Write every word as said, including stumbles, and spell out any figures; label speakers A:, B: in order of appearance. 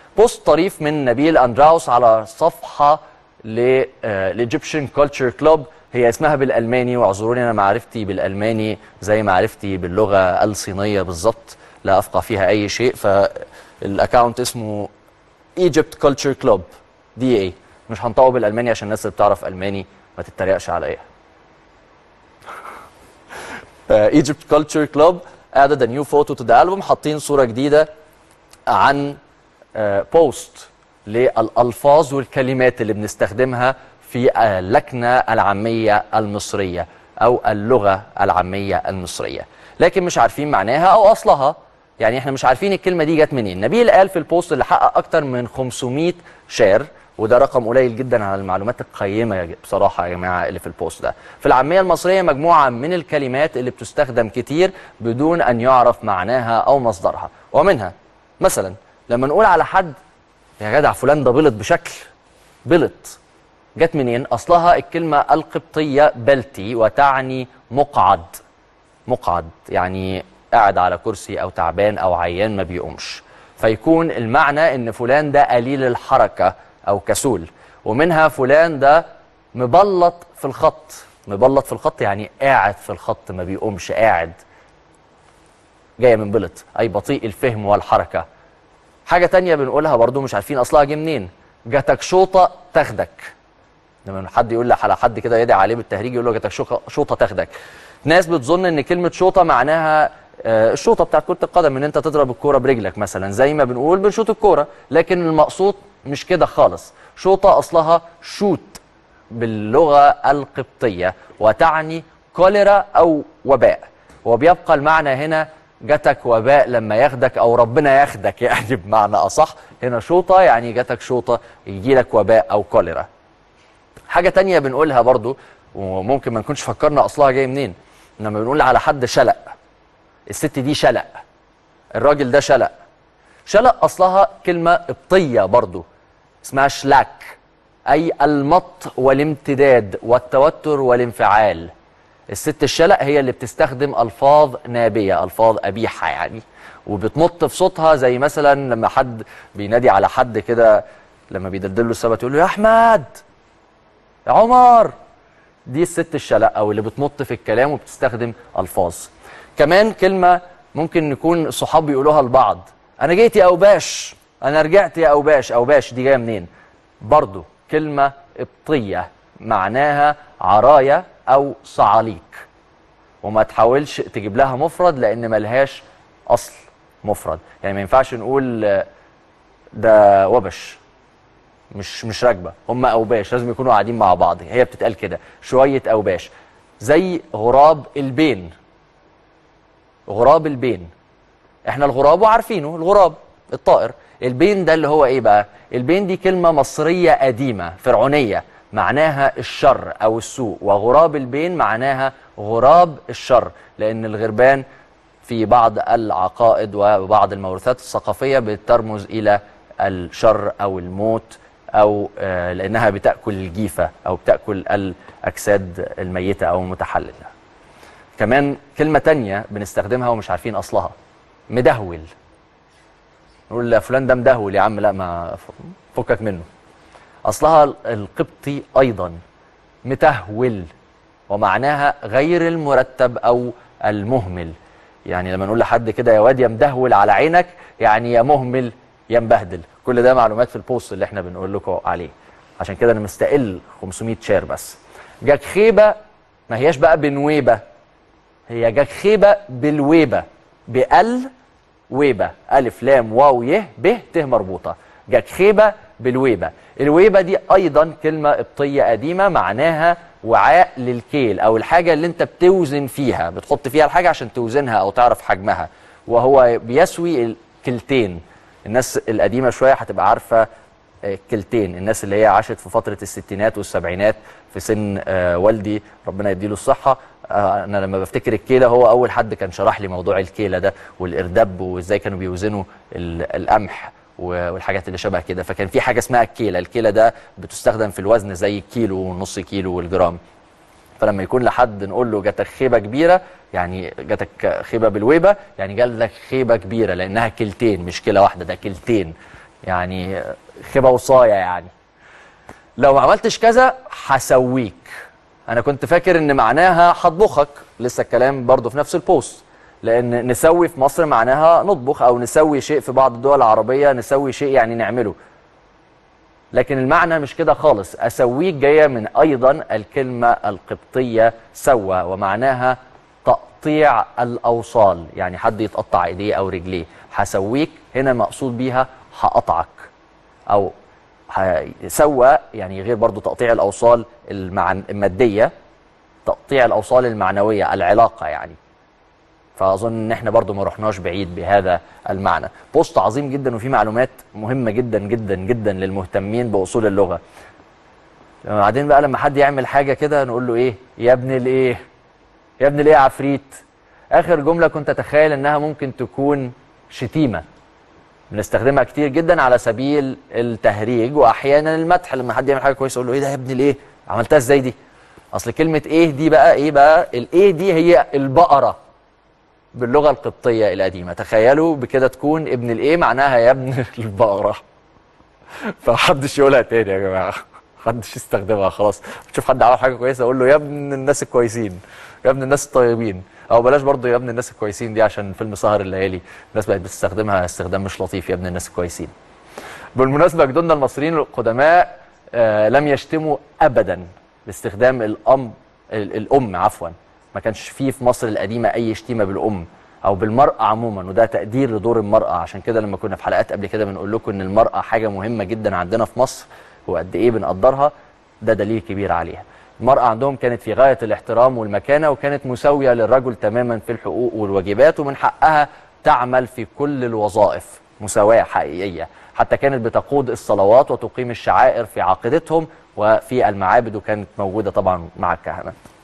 A: بوست طريف من نبيل اندراوس على صفحه للايجيبشن كلتشر كلوب، هي اسمها بالالماني، واعذروني انا معرفتي بالالماني زي معرفتي باللغه الصينيه بالظبط، لا افقه فيها اي شيء. فالاكونت اسمه ايجيبت كلتشر كلوب دي اي، مش هنطقه بالالماني عشان الناس اللي بتعرف الماني ما تتريقش عليا. ايجيبت كلتشر كلوب added a new photo to the album، حاطين صوره جديده عن بوست للالفاظ والكلمات اللي بنستخدمها في اللكنه العاميه المصريه او اللغه العاميه المصريه، لكن مش عارفين معناها او اصلها. يعني احنا مش عارفين الكلمه دي جت منين. نبيل قال في البوست اللي حقق اكتر من خمسمائة شير، وده رقم قليل جدا على المعلومات القيمه بصراحه يا جماعه اللي في البوست ده. في العاميه المصريه مجموعه من الكلمات اللي بتستخدم كتير بدون ان يعرف معناها او مصدرها، ومنها مثلا لما نقول على حد يا جدع فلان ده بلط بشكل، بلط جت منين؟ اصلها الكلمه القبطيه بلتي، وتعني مقعد. مقعد يعني قاعد على كرسي او تعبان او عيان ما بيقومش، فيكون المعنى ان فلان ده قليل الحركه او كسول. ومنها فلان ده مبلط في الخط، مبلط في الخط يعني قاعد في الخط ما بيقومش، قاعد، جايه من بلط اي بطيء الفهم والحركه. حاجه تانية بنقولها برضو مش عارفين اصلها جه منين، جاتك شوطه تاخدك. لما حد يقول على حد كده يدعي عليه بالتهريج يقول له جاتك شوطه تاخدك. ناس بتظن ان كلمه شوطه معناها الشوطه بتاعت كره القدم، ان انت تضرب الكوره برجلك مثلا زي ما بنقول بنشوط الكوره، لكن المقصود مش كده خالص. شوطه اصلها شوت باللغه القبطيه، وتعني كوليرا او وباء، وبيبقى المعنى هنا جاتك وباء لما ياخدك او ربنا ياخدك يعني بمعنى اصح. هنا شوطه يعني جاتك شوطه يجي لك وباء او كوليرا. حاجه تانية بنقولها برضو وممكن ما نكونش فكرنا اصلها جاي منين، لما بنقول على حد شلق، الست دي شلق، الراجل ده شلق. شلق اصلها كلمه قبطيه برضو اسمها شلاك، اي المط والامتداد والتوتر والانفعال. الست الشلق هي اللي بتستخدم الفاظ نابيه، الفاظ قبيحه يعني، وبتمط في صوتها زي مثلا لما حد بينادي على حد كده لما بيدلدل له السبت يقول له يا احمد يا عمر. دي الست الشلق او اللي بتمط في الكلام وبتستخدم الفاظ. كمان كلمه ممكن نكون الصحاب بيقولوها لبعض، انا جيت يا اوباش، انا رجعت يا اوباش. اوباش دي جايه منين؟ برضو كلمه قبطيه معناها عرايه او صعاليك، وما تحاولش تجيب لها مفرد لان ملهاش اصل مفرد. يعني ما ينفعش نقول ده وبش، مش مش راكبه، هم اوباش، لازم يكونوا قاعدين مع بعض، هي بتتقال كده شويه اوباش. زي غراب البين، غراب البين احنا الغراب وعارفينه، الغراب الطائر. البين ده اللي هو ايه بقى؟ البين دي كلمه مصريه قديمه فرعونيه معناها الشر او السوء، وغراب البين معناها غراب الشر، لان الغربان في بعض العقائد وبعض الموروثات الثقافيه بترمز الى الشر او الموت، او آه لانها بتاكل الجيفه او بتاكل الاجساد الميته او المتحلله. كمان كلمه تانية بنستخدمها ومش عارفين اصلها، مدهول. نقول فلان ده مدهول، يا عم لا ما فكك منه. اصلها القبطي ايضا متهول، ومعناها غير المرتب او المهمل. يعني لما نقول لحد كده يا واد يا مدهول على عينك، يعني يا مهمل يا مبهدل. كل ده معلومات في البوست اللي احنا بنقول لكم عليه، عشان كده انا مستقل خمسمائة شير بس. جاك خيبه ما هياش بقى بنويبه، هي جاك خيبه بالويبه، بال ويبه، الف لام واو ي ب ت مربوطه. جاك خيبه بالويبه. الويبه دي ايضا كلمه قبطيه قديمه معناها وعاء للكيل، او الحاجه اللي انت بتوزن فيها، بتحط فيها الحاجه عشان توزنها او تعرف حجمها، وهو بيسوي الكلتين. الناس القديمه شويه هتبقى عارفه كلتين، الناس اللي هي عاشت في فتره الستينات والسبعينات في سن آه والدي ربنا يديله الصحه. آه انا لما بفتكر الكيله هو اول حد كان شرح لي موضوع الكيله ده والاردب وازاي كانوا بيوزنوا القمح والحاجات اللي شبه كده. فكان في حاجه اسمها الكيله، الكيله ده بتستخدم في الوزن زي الكيلو ونص كيلو والجرام. فلما يكون لحد نقول له جاتك خيبه كبيره، يعني جاتك خيبه بالويبه، يعني جالك خيبه كبيره لانها كلتين مش كيله واحده، ده كلتين. يعني خبا وصايا يعني. لو ما عملتش كذا هسويك. انا كنت فاكر ان معناها هطبخك، لسه الكلام برضو في نفس البوست، لان نسوي في مصر معناها نطبخ، او نسوي شيء في بعض الدول العربيه نسوي شيء يعني نعمله. لكن المعنى مش كده خالص. اسويك جايه من ايضا الكلمه القبطيه سوى، ومعناها تقطيع الاوصال، يعني حد يتقطع ايديه او رجليه. هسويك هنا مقصود بيها هقطعك، او سوى يعني غير برضو تقطيع الاوصال المعن... الماديه، تقطيع الاوصال المعنويه، العلاقه يعني. فاظن ان احنا برضو ما رحناش بعيد بهذا المعنى. بوست عظيم جدا وفيه معلومات مهمه جدا جدا جدا للمهتمين باصول اللغه. بعدين بقى لما حد يعمل حاجه كده نقول له ايه؟ يا ابن الايه؟ يا ابن الايه يا عفريت؟ اخر جمله كنت اتخيل انها ممكن تكون شتيمه، بنستخدمها كتير جدا على سبيل التهريج واحيانا المدح. لما حد يعمل حاجه كويسه يقول له ايه ده يا ابن الايه؟ عملتها ازاي دي؟ اصل كلمه ايه دي بقى ايه بقى؟ الايه دي هي البقره باللغه القبطيه القديمه. تخيلوا بكده تكون ابن الايه معناها يا ابن البقره. فمحدش يقولها تاني يا جماعه، محدش يستخدمها خلاص. تشوف حد عمل حاجه كويسه اقول له يا ابن الناس الكويسين، يا ابن الناس الطيبين. او بلاش برضه يا ابن الناس الكويسين دي، عشان فيلم سهر الليالي الناس بقت بتستخدمها استخدام مش لطيف، يا ابن الناس الكويسين. بالمناسبه جدودنا المصريين القدماء آه لم يشتموا ابدا باستخدام الام الام عفوا. ما كانش فيه في مصر القديمه اي شتيمه بالام او بالمراه عموما، وده تقدير لدور المراه. عشان كده لما كنا في حلقات قبل كده بنقول لكم ان المراه حاجه مهمه جدا عندنا في مصر وقد ايه بنقدرها، ده دليل كبير عليها. المرأة عندهم كانت في غاية الاحترام والمكانة، وكانت مساوية للرجل تماما في الحقوق والواجبات، ومن حقها تعمل في كل الوظائف. مساواة حقيقية. حتى كانت بتقود الصلوات وتقيم الشعائر في عقيدتهم وفي المعابد، وكانت موجودة طبعا مع الكهنة.